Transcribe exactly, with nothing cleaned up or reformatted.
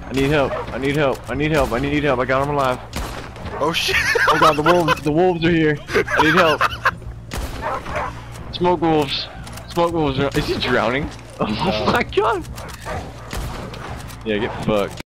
I need help. I need help. I need help. I need help. I got him alive. Oh shit! Oh god, the wolves. The wolves are here. I need help. Smoke wolves. Smoke wolves are. Is he drowning? Oh my god. Yeah, get fucked.